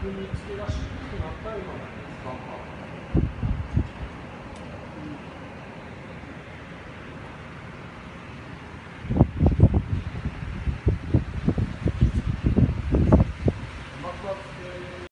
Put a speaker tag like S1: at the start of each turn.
S1: に付け出しにくくなったようなですか？